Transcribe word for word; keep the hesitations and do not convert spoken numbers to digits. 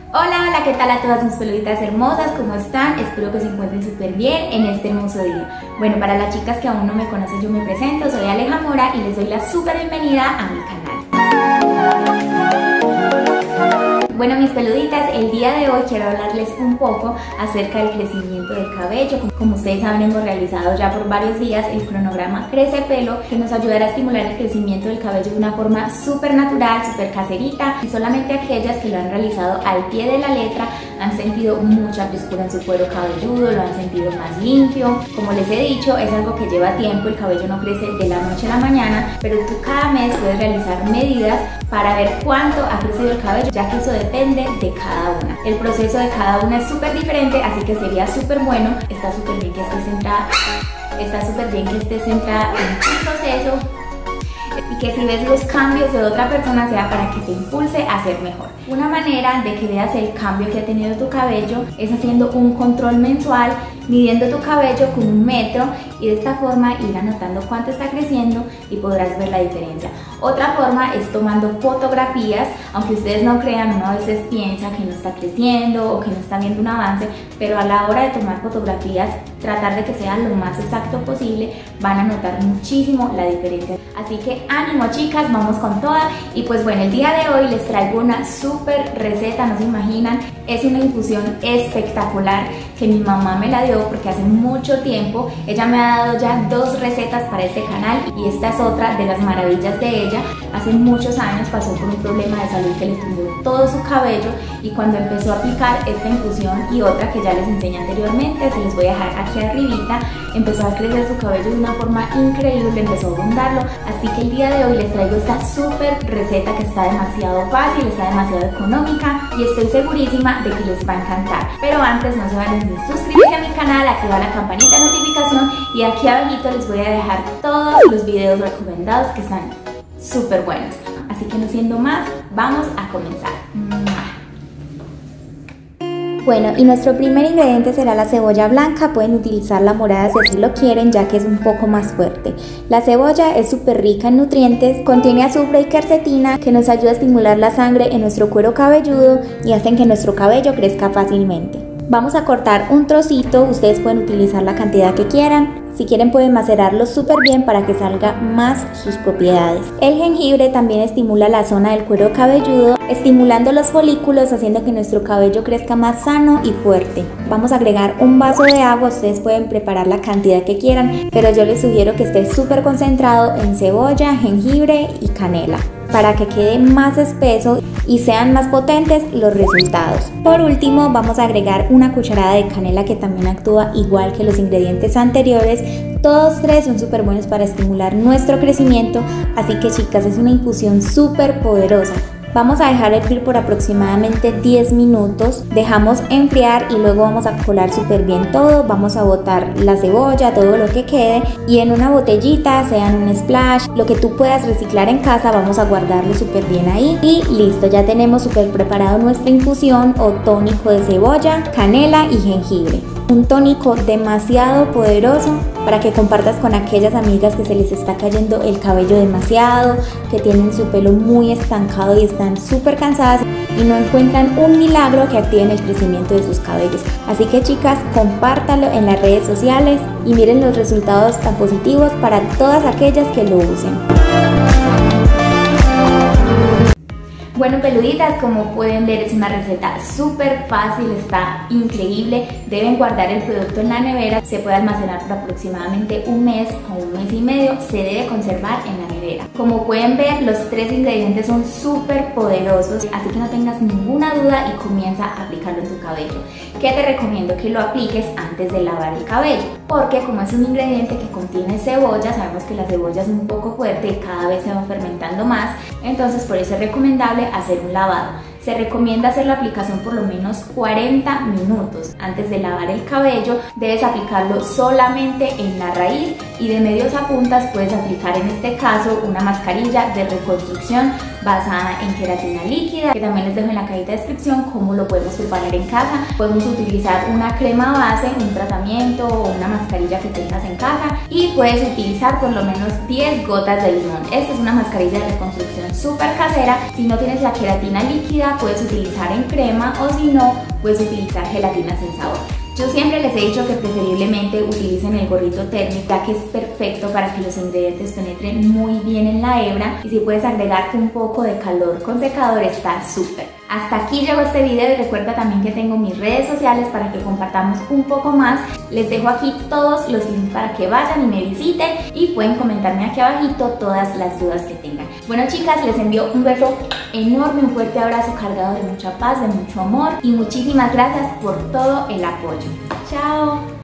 Hola, hola, ¿qué tal a todas mis peluditas hermosas? ¿Cómo están? Espero que se encuentren súper bien en este hermoso día. Bueno, para las chicas que aún no me conocen, yo me presento, soy Aleja Mora y les doy la súper bienvenida a mi canal. Bueno, mis peluditas, el día de hoy quiero hablarles un poco acerca del crecimiento del cabello. Como ustedes saben, hemos realizado ya por varios días el cronograma Crece Pelo, que nos ayudará a estimular el crecimiento del cabello de una forma súper natural, súper caserita, y solamente aquellas que lo han realizado al pie de la letra han sentido mucha frescura en su cuero cabelludo, lo han sentido más limpio. Como les he dicho, es algo que lleva tiempo, el cabello no crece de la noche a la mañana, pero tú cada mes puedes realizar medidas para ver cuánto ha crecido el cabello, ya que eso depende de cada una. El proceso de cada una es súper diferente, así que sería súper bueno, está súper bien que estés centrada, está súper bien que estés centrada en tu proceso y que si ves los cambios de otra persona sea para que te impulse a ser mejor. Una manera de que veas el cambio que ha tenido tu cabello es haciendo un control mensual, midiendo tu cabello con un metro y de esta forma ir anotando cuánto está creciendo y podrás ver la diferencia. Otra forma es tomando fotografías, aunque ustedes no crean, uno a veces piensa que no está creciendo o que no está viendo un avance, pero a la hora de tomar fotografías, tratar de que sea lo más exacto posible, van a notar muchísimo la diferencia. Así que ánimo chicas, vamos con toda. Y pues bueno, el día de hoy les traigo una súper receta, no se imaginan, es una infusión espectacular que mi mamá me la dio porque hace mucho tiempo ella me ha dado ya dos recetas para este canal y esta es otra de las maravillas de ella. Hace muchos años pasó por un problema de salud que le tumbó todo su cabello y cuando empezó a aplicar esta infusión y otra que ya les enseñé anteriormente, se les voy a dejar aquí arribita, empezó a crecer su cabello de una forma increíble, empezó a abundarlo, así que el día de hoy les traigo esta súper receta que está demasiado fácil, está demasiado económica y estoy segurísima de que les va a encantar. Pero antes no se van a olvidar suscribirse a mi canal, activar la campanita de notificación y aquí abajito les voy a dejar todos los videos recomendados que están súper buenos. Así que no siendo más, vamos a comenzar. Bueno, y nuestro primer ingrediente será la cebolla blanca. Pueden utilizar la morada si así lo quieren, ya que es un poco más fuerte. La cebolla es súper rica en nutrientes, contiene azufre y quercetina que nos ayuda a estimular la sangre en nuestro cuero cabelludo y hacen que nuestro cabello crezca fácilmente. Vamos a cortar un trocito, ustedes pueden utilizar la cantidad que quieran. Si quieren pueden macerarlo súper bien para que salga más sus propiedades. El jengibre también estimula la zona del cuero cabelludo, estimulando los folículos, haciendo que nuestro cabello crezca más sano y fuerte. Vamos a agregar un vaso de agua, ustedes pueden preparar la cantidad que quieran, pero yo les sugiero que esté súper concentrado en cebolla, jengibre y canela, para que quede más espeso y sean más potentes los resultados. Por último, vamos a agregar una cucharada de canela que también actúa igual que los ingredientes anteriores. Todos tres son súper buenos para estimular nuestro crecimiento, así que chicas, es una infusión súper poderosa. Vamos a dejar hervir por aproximadamente diez minutos, dejamos enfriar y luego vamos a colar súper bien todo, vamos a botar la cebolla, todo lo que quede y en una botellita, sea en un splash, lo que tú puedas reciclar en casa, vamos a guardarlo súper bien ahí y listo, ya tenemos súper preparado nuestra infusión o tónico de cebolla, canela y jengibre. Un tónico demasiado poderoso para que compartas con aquellas amigas que se les está cayendo el cabello demasiado, que tienen su pelo muy estancado y están súper cansadas y no encuentran un milagro que activen el crecimiento de sus cabellos. Así que chicas, compártalo en las redes sociales y miren los resultados tan positivos para todas aquellas que lo usen. Bueno peluditas, como pueden ver es una receta súper fácil, está increíble. Deben guardar el producto en la nevera, se puede almacenar por aproximadamente un mes o un mes y medio, se debe conservar en la nevera. Como pueden ver, los tres ingredientes son súper poderosos, así que no tengas ninguna duda y comienza a aplicarlo en tu cabello. Que te recomiendo que lo apliques antes de lavar el cabello, porque como es un ingrediente que contiene cebolla, sabemos que la cebolla es un poco fuerte y cada vez se va fermentando más, entonces por eso es recomendable hacer un lavado. Se recomienda hacer la aplicación por lo menos cuarenta minutos. Antes de lavar el cabello debes aplicarlo solamente en la raíz y de medios a puntas puedes aplicar en este caso una mascarilla de reconstrucción basada en queratina líquida, que también les dejo en la cajita de descripción cómo lo podemos preparar en casa. Podemos utilizar una crema base, un tratamiento o una mascarilla que tengas en casa y puedes utilizar por lo menos diez gotas de limón. Esta es una mascarilla de reconstrucción súper casera. Si no tienes la queratina líquida, puedes utilizar en crema, o si no, puedes utilizar gelatina sin sabor. Yo siempre les he dicho que preferiblemente utilicen el gorrito térmico, ya que es perfecto para que los ingredientes penetren muy bien en la hebra, y si puedes agregar un poco de calor con secador está súper. Hasta aquí llegó este video y recuerda también que tengo mis redes sociales para que compartamos un poco más. Les dejo aquí todos los links para que vayan y me visiten, y pueden comentarme aquí abajito todas las dudas que tengan. Bueno chicas, les envío un beso enorme, un fuerte abrazo cargado de mucha paz, de mucho amor, y muchísimas gracias por todo el apoyo. Chao.